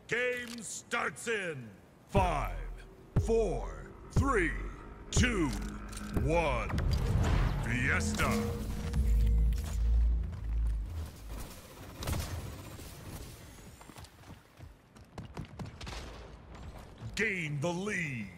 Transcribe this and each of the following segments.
Game starts in 5, 4, 3, 2, 1. Fiesta. Gain the lead.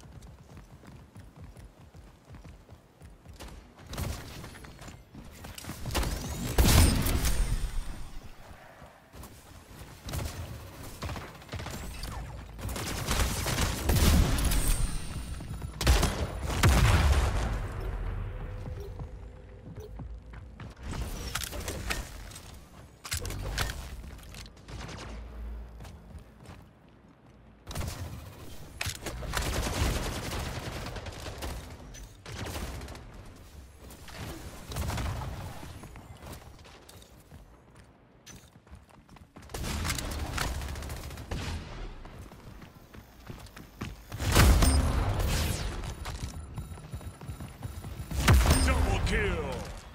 Kill.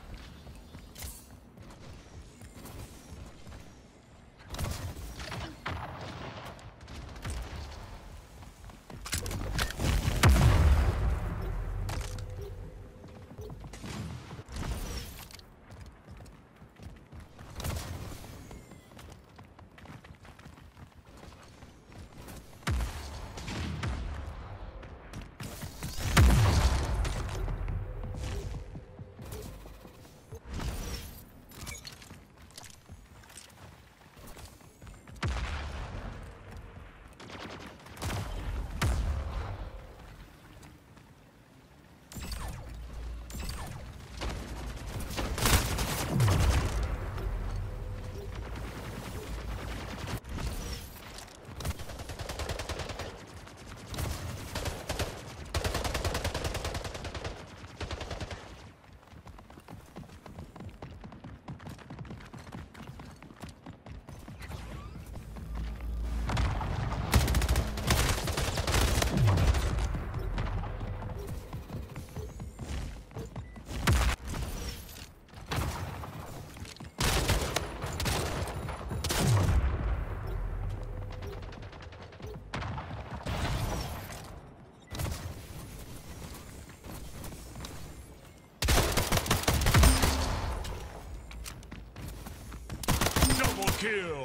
Kill.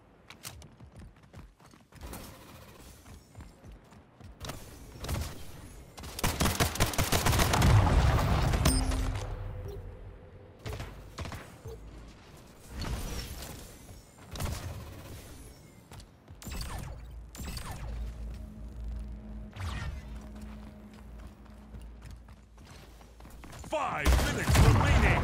Five minutes remaining.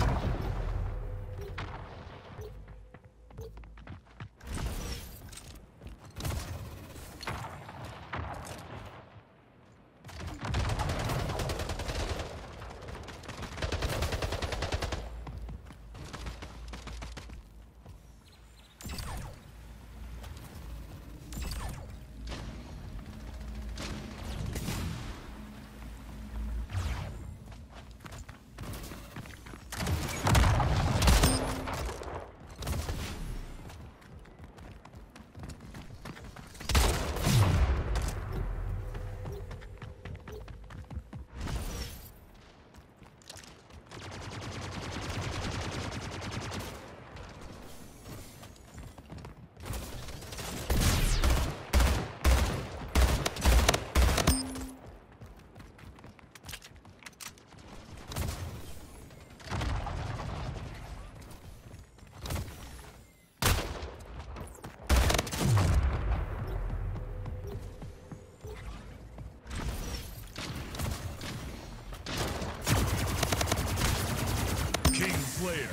Slayer.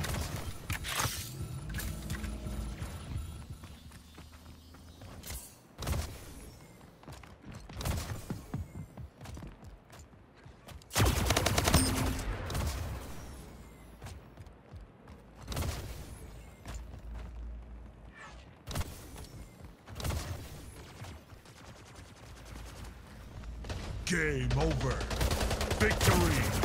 Game over. Victory.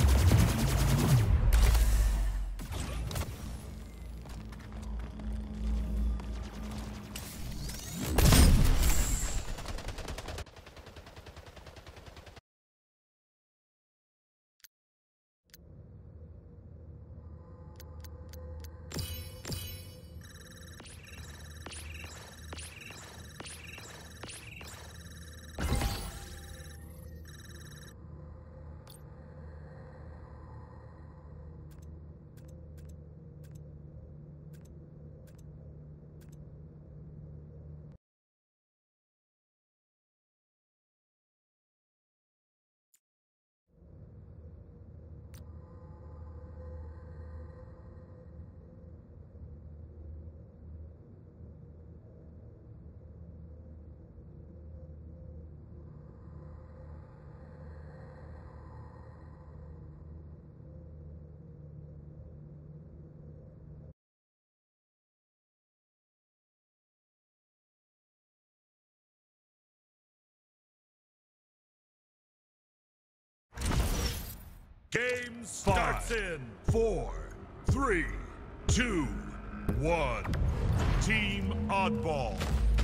Game starts in 4, 3, 2, 1. Team Oddball.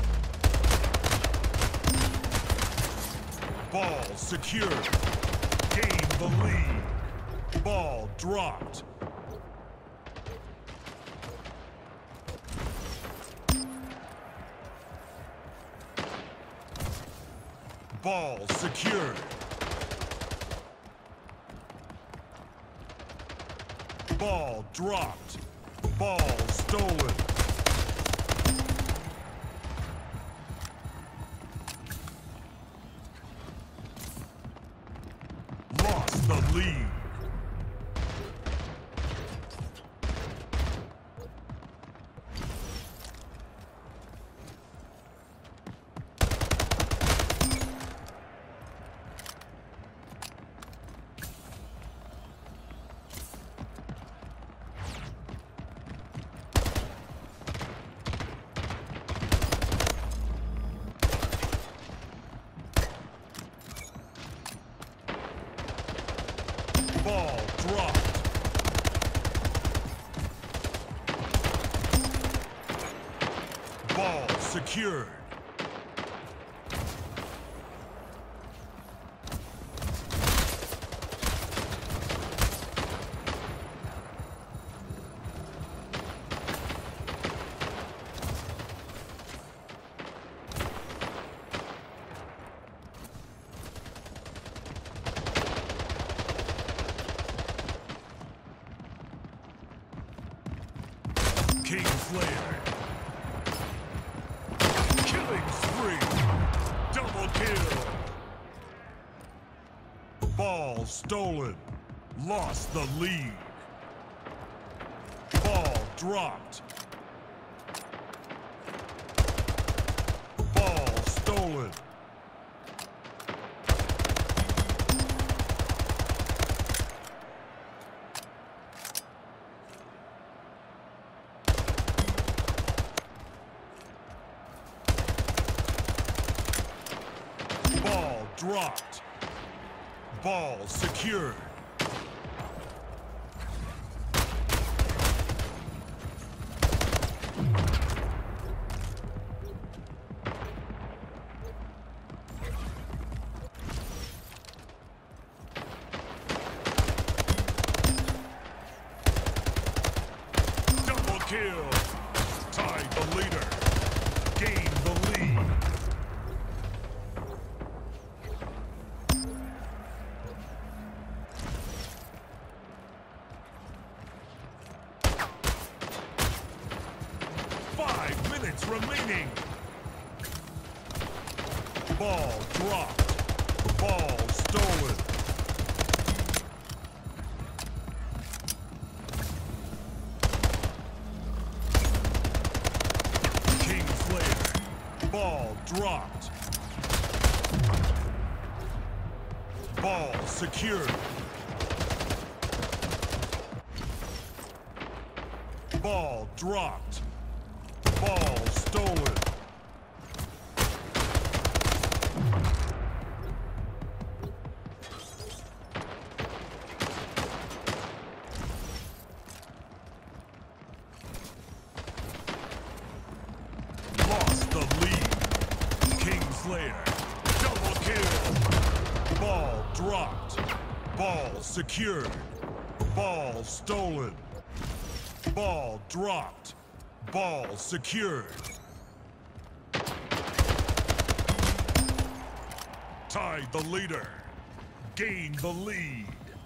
Ball secured. Gain the lead. Ball dropped. Ball secured. Ball dropped. Ball stolen. Lost the lead. Ball dropped. Ball secured. King Slayer. Killing spree. Double kill. Ball stolen. Lost the lead. Ball dropped. Ball stolen. Dropped. Ball secured. Double kill. Tie the leader. Gain the lead. Remaining. Ball dropped. Ball stolen. King Slayer. Ball dropped. Ball secured. Ball dropped. Ball stolen. Lost the lead. King Slayer. Double kill. Ball dropped. Ball secured. Ball stolen. Ball dropped. Ball secured. Tied the leader. Gained the lead.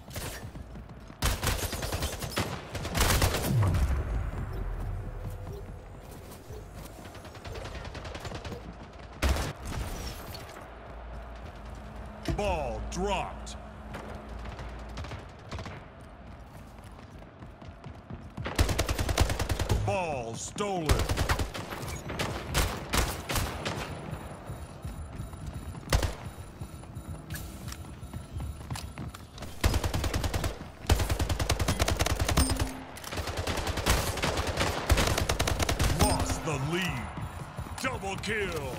Ball dropped. Ball stolen. Lost the lead. Double kill.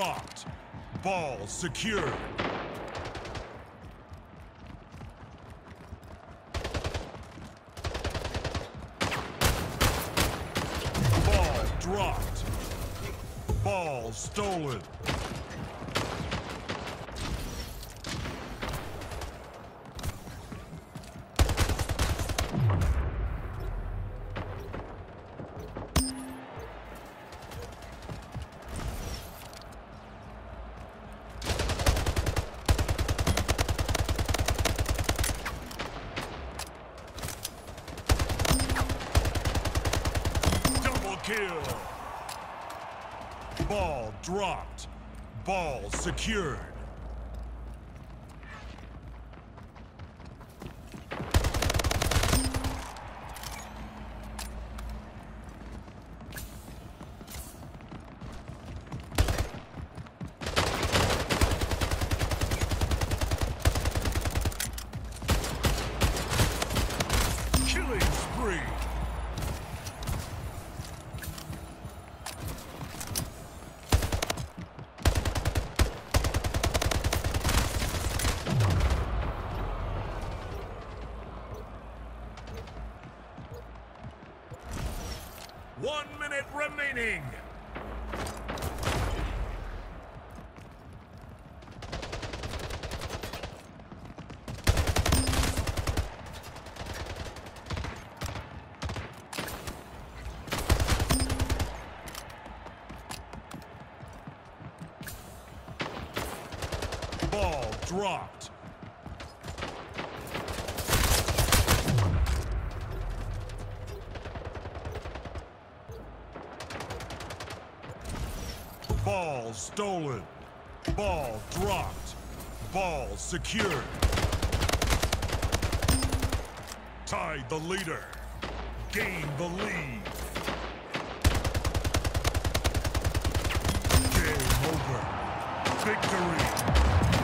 dropped. Ball secured. Ball dropped. Ball stolen. Kill. Ball dropped. Ball secured. Killing spree. One minute remaining. Ball dropped. Ball stolen. Ball dropped. Ball secured. Tied the leader. Gain the lead. Game over. Victory.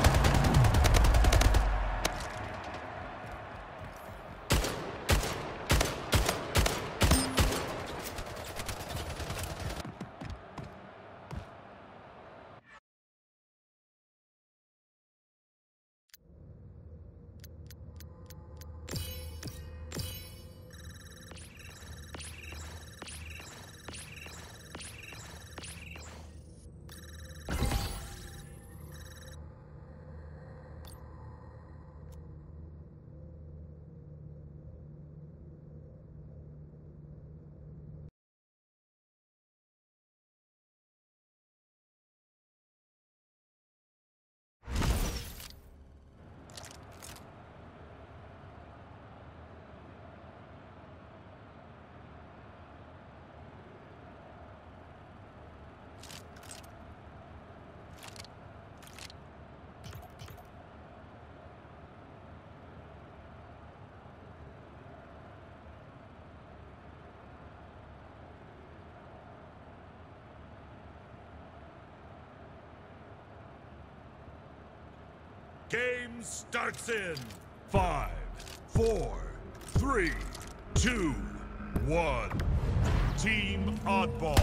Game starts in 5, 4, 3, 2, 1. Team Oddball.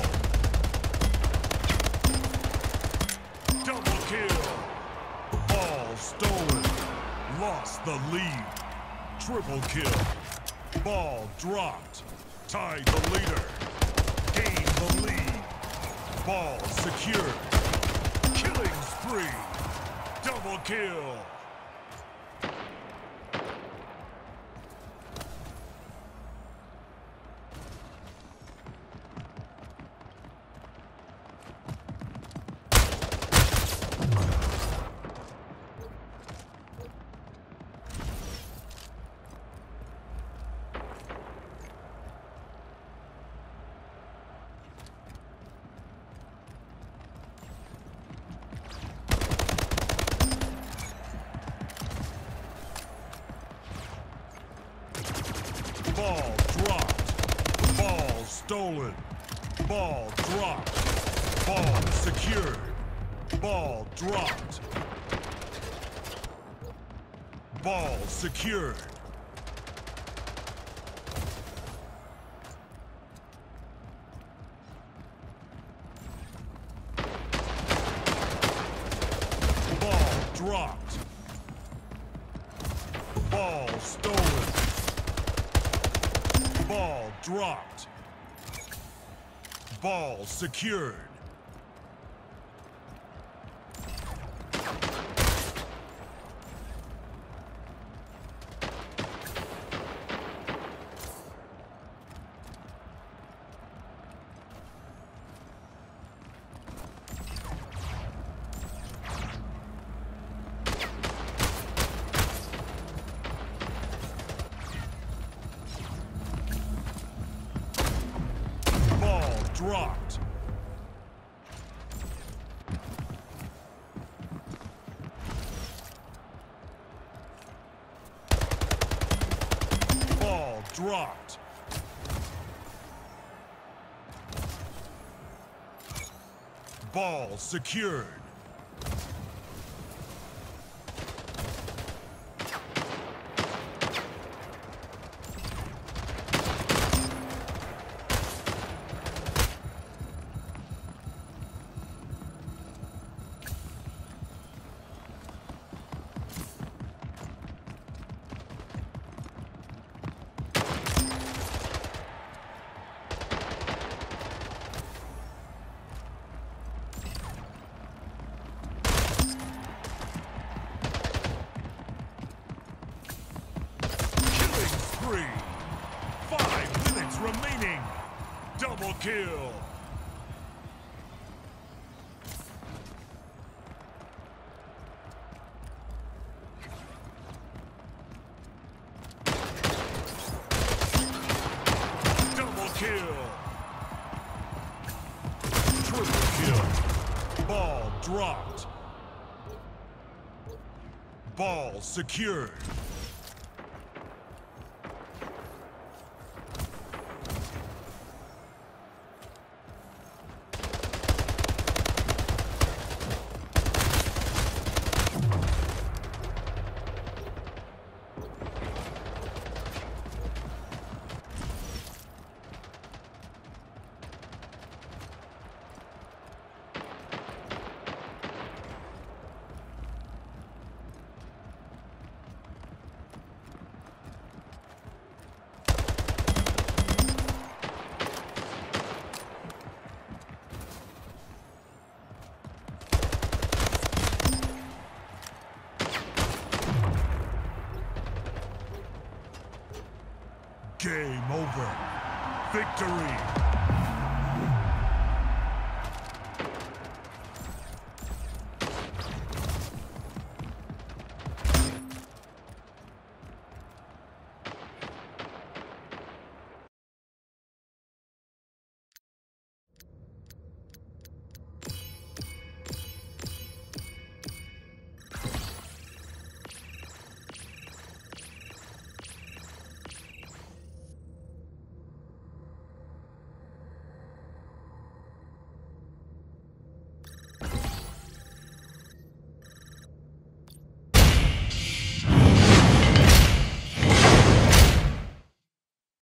Double kill. Ball stolen. Lost the lead. Triple kill. Ball dropped. Tied the leader. Gained the lead. Ball secured. Killing spree. Double kill. Ball dropped. Ball stolen. Ball dropped. Ball secured. Ball dropped. Ball secured. dropped. Ball stolen. Ball dropped. Ball secured. Dropped. Ball dropped. Ball secured. Killing spree. 5 minutes remaining. Double kill. Double kill. Triple kill. Ball dropped. Ball secured. Game over. Victory.